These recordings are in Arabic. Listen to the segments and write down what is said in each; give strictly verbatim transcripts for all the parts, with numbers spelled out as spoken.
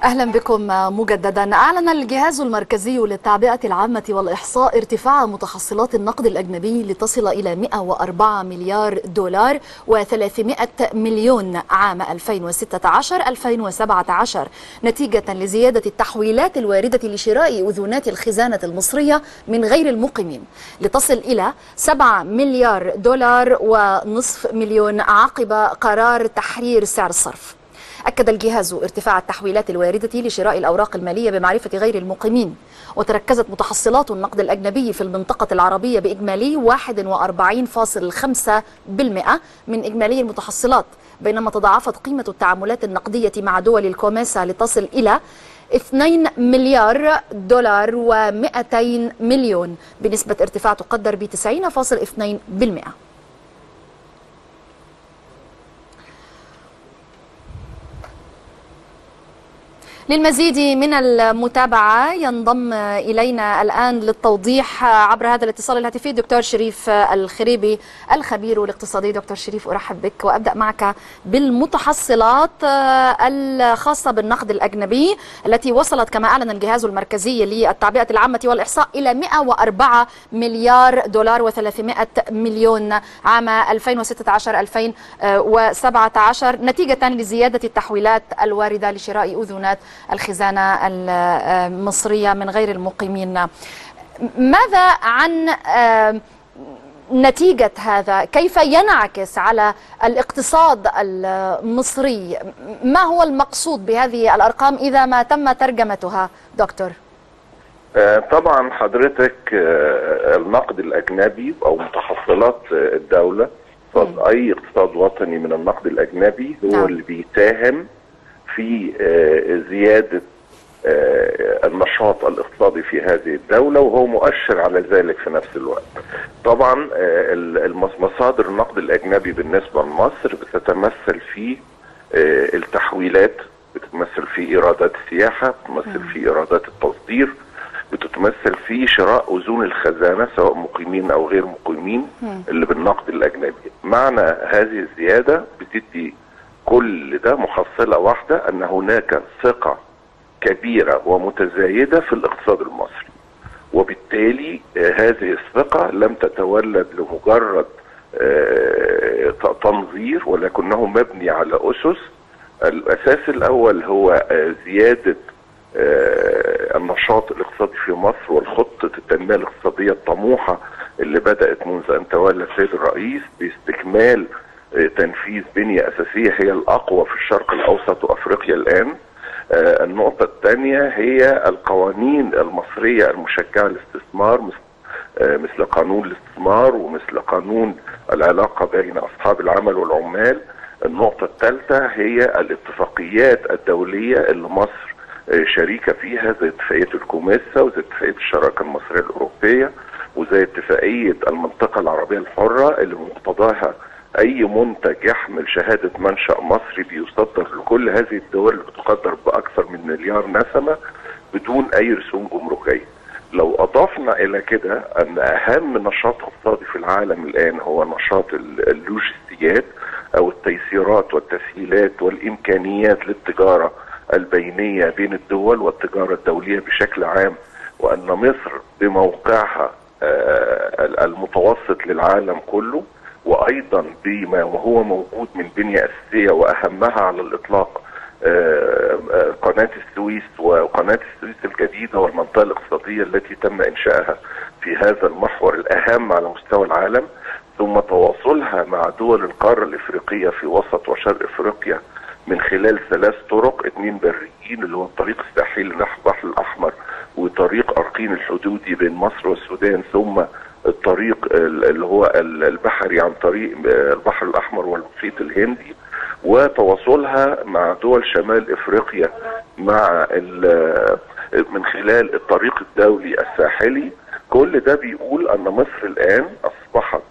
أهلا بكم مجددا. أعلن الجهاز المركزي للتعبئة العامة والإحصاء ارتفاع متحصلات النقد الأجنبي لتصل إلى مئة وأربعة مليار دولار وثلاثمئة مليون عام ألفين وستة عشر ألفين وسبعة عشر، نتيجة لزيادة التحويلات الواردة لشراء أذونات الخزانة المصرية من غير المقيمين لتصل إلى سبعة مليار دولار ونصف مليون عقب قرار تحرير سعر الصرف. أكد الجهاز ارتفاع التحويلات الواردة لشراء الأوراق المالية بمعرفة غير المقيمين، وتركزت متحصلات النقد الأجنبي في المنطقة العربية بإجمالي واحد وأربعين فاصلة خمسة بالمئة من إجمالي المتحصلات، بينما تضاعفت قيمة التعاملات النقدية مع دول الكوميسا لتصل إلى اثنين مليار دولار ومئتين مليون بنسبة ارتفاع تقدر ب تسعين فاصلة اثنين بالمئة. للمزيد من المتابعة ينضم إلينا الآن للتوضيح عبر هذا الاتصال الهاتفي دكتور شريف الخريبي الخبير الاقتصادي. دكتور شريف، أرحب بك وأبدأ معك بالمتحصلات الخاصة بالنقد الأجنبي التي وصلت كما أعلن الجهاز المركزي للتعبئة العامة والإحصاء إلى مئة وأربعة مليار دولار وثلاثمئة مليون عام ألفين وستة عشر ألفين وسبعة عشر، نتيجة لزيادة التحويلات الواردة لشراء أذونات الخزانة المصرية من غير المقيمين. ماذا عن نتيجة هذا؟ كيف ينعكس على الاقتصاد المصري؟ ما هو المقصود بهذه الأرقام إذا ما تم ترجمتها دكتور؟ طبعا حضرتك النقد الأجنبي أو متحصلات الدولة، أي اقتصاد وطني من النقد الأجنبي هو نعم. اللي بيساهم في زيادة النشاط الاقتصادي في هذه الدولة، وهو مؤشر على ذلك في نفس الوقت. طبعا مصادر النقد الأجنبي بالنسبة لمصر بتتمثل في التحويلات، بتتمثل في إيرادات السياحة، بتتمثل في إيرادات التصدير، بتتمثل في شراء أذون الخزانة سواء مقيمين أو غير مقيمين اللي بالنقد الأجنبي. معنى هذه الزيادة بتدي كل ده محصلة واحدة، أن هناك ثقة كبيرة ومتزايدة في الاقتصاد المصري، وبالتالي هذه الثقة لم تتولد لمجرد تنظير، ولكنه مبني على أسس. الأساس الأول هو زيادة النشاط الاقتصادي في مصر والخطة التنمية الاقتصادية الطموحة اللي بدأت منذ أن تولى السيد الرئيس باستكمال تنفيذ بنية أساسية هي الأقوى في الشرق الأوسط وأفريقيا الآن. آه النقطة الثانية هي القوانين المصرية المشجعة للاستثمار، مثل, آه مثل قانون الاستثمار ومثل قانون العلاقة بين أصحاب العمل والعمال. النقطة الثالثة هي الاتفاقيات الدولية اللي مصر آه شريكة فيها، زي اتفاقية الكوميسا وزي اتفاقية الشراكة المصرية الأوروبية وزي اتفاقية المنطقة العربية الحرة اللي بمقتضاها أي منتج يحمل شهادة منشأ مصري بيصدر لكل هذه الدول اللي بتقدر بأكثر من مليار نسمة بدون أي رسوم جمركية. لو أضفنا إلى كده أن أهم نشاط اقتصادي في العالم الآن هو نشاط اللوجستيات أو التيسيرات والتسهيلات والإمكانيات للتجارة البينية بين الدول والتجارة الدولية بشكل عام، وأن مصر بموقعها المتوسط للعالم كله، وايضا بما هو موجود من بنية اساسية واهمها على الاطلاق قناة السويس وقناة السويس الجديدة والمنطقة الاقتصادية التي تم انشائها في هذا المحور الاهم على مستوى العالم، ثم تواصلها مع دول القارة الافريقية في وسط وشرق افريقيا من خلال ثلاث طرق، اثنين بريين اللي هو الطريق الساحلي نحو البحر الاحمر وطريق ارقين الحدودي بين مصر والسودان، ثم الطريق اللي هو البحري عن طريق البحر الأحمر والمحيط الهندي، وتواصلها مع دول شمال إفريقيا مع من خلال الطريق الدولي الساحلي. كل ده بيقول أن مصر الآن أصبحت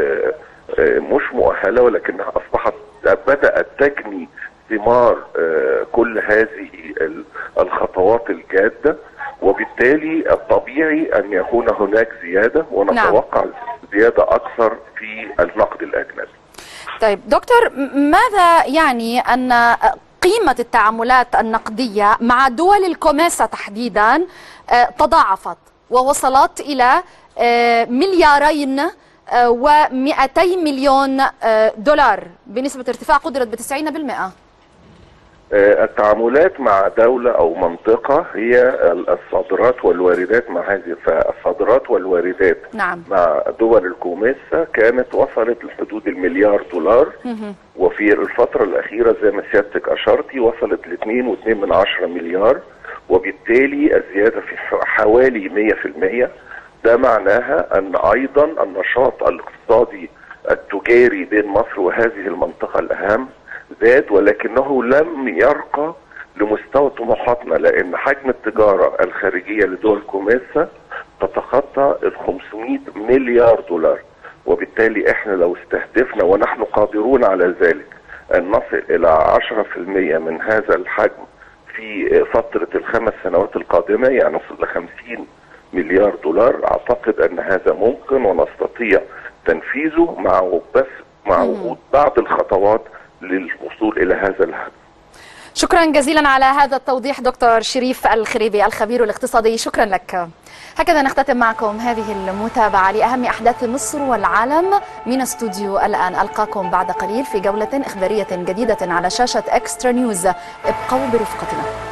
مش مؤهلة، ولكنها أصبحت بدأت تجني ثمار كل هذه الخطوات الجادة، وبالتالي الطبيعي أن يكون هناك زيادة، ونتوقع نعم. زيادة أكثر في النقد الأجنبي. طيب دكتور، ماذا يعني أن قيمة التعاملات النقدية مع دول الكوميسا تحديدا تضاعفت ووصلت إلى مليارين ومئتي مليون دولار بنسبة ارتفاع قدرت بتسعين بالمئة. التعاملات مع دولة أو منطقة هي الصادرات والواردات مع هذه، فالصادرات والواردات نعم. مع دول الكوميسا كانت وصلت لحدود المليار دولار، وفي الفترة الأخيرة زي ما سيادتك أشرتي وصلت ل اثنين فاصلة اثنين من عشرة مليار، وبالتالي الزيادة في حوالي مئة بالمئة. ده معناها أن أيضا النشاط الاقتصادي التجاري بين مصر وهذه المنطقة الأهم زاد، ولكنه لم يرقى لمستوى طموحاتنا، لأن حجم التجارة الخارجية لدول كوميسا تتخطى ال خمسمئة مليار دولار، وبالتالي احنا لو استهدفنا ونحن قادرون على ذلك أن نصل إلى عشرة بالمئة من هذا الحجم في فترة الخمس سنوات القادمة، يعني نصل ل خمسين مليار دولار، أعتقد أن هذا ممكن ونستطيع تنفيذه مع بس مع وجود بعض الخطوات للوصول إلى هذا الهدف. شكرا جزيلا على هذا التوضيح دكتور شريف الخريبي الخبير الاقتصادي، شكرا لك. هكذا نختتم معكم هذه المتابعة لأهم أحداث مصر والعالم من استوديو الآن. ألقاكم بعد قليل في جولة إخبارية جديدة على شاشة إكسترا نيوز، ابقوا برفقتنا.